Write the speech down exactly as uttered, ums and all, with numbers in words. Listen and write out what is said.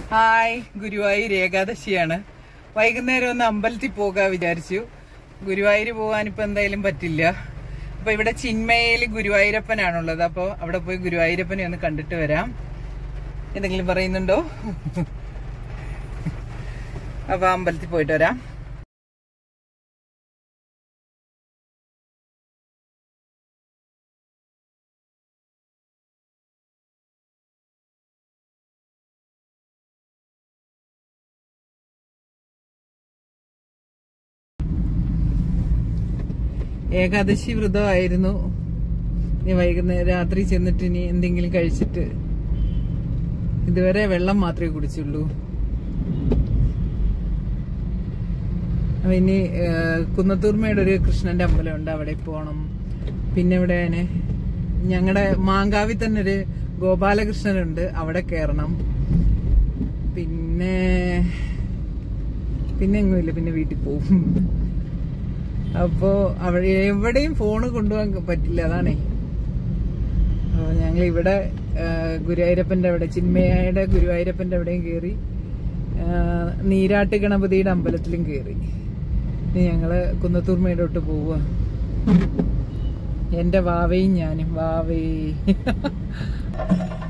Hi, Guruvayur ഏകാദശിയാണ്. വൈകുന്നേരം ഒന്ന് അമ്പലത്തിൽ പോകാൻ വിചാരിച്ചു. ഗുരുവായൂർ പോകാൻ ഇപ്പൊ എന്തായാലും പറ്റില്ല. അപ്പൊ ഇവിടെ ചിന്മയിൽ ഗുരുവായൂരപ്പനാണുള്ളത്. അപ്പൊ അവിടെ പോയി ഗുരുവായൂരപ്പനെ ഒന്ന് കണ്ടിട്ട് വരാം. എന്തെങ്കിലും പറയുന്നുണ്ടോ? അപ്പൊ അമ്പലത്തിൽ പോയിട്ട് വരാം. ഏകാദശി വ്രതമായിരുന്നു. ഇനി വൈകുന്നേരം രാത്രി ചെന്നിട്ട് ഇനി എന്തെങ്കിലും കഴിച്ചിട്ട്, ഇതുവരെ വെള്ളം മാത്രമേ കുടിച്ചുള്ളൂ. അപ്പൊ ഇനി കുന്നത്തൂർമയുടെ ഒരു കൃഷ്ണന്റെ അമ്പലമുണ്ട്, അവിടെ പോണം. പിന്നെ ഇവിടെ ഞങ്ങളുടെ മാങ്കാവിൽ തന്നെ ഒരു ഗോപാലകൃഷ്ണനുണ്ട്, അവിടെ കയറണം. പിന്നെ പിന്നെ എങ്ങുമില്ല, പിന്നെ വീട്ടിൽ പോവും. അപ്പോ അവിടെ എവിടെയും ഫോണ് കൊണ്ടുപോകാൻ പറ്റില്ല, അതാണേ. അപ്പൊ ഞങ്ങൾ ഇവിടെ ഗുരുവായൂരപ്പന്റെ അവിടെ, ചിന്മയുടെ ഗുരുവായൂരപ്പന്റെ അവിടെയും കയറി, നീരാട്ട് ഗണപതിയുടെ അമ്പലത്തിലും കയറി. ഇനി ഞങ്ങള് കുന്നത്തൂർമയിലോട്ട് പോവുക. എന്റെ വാവയും ഞാനും. വാവേ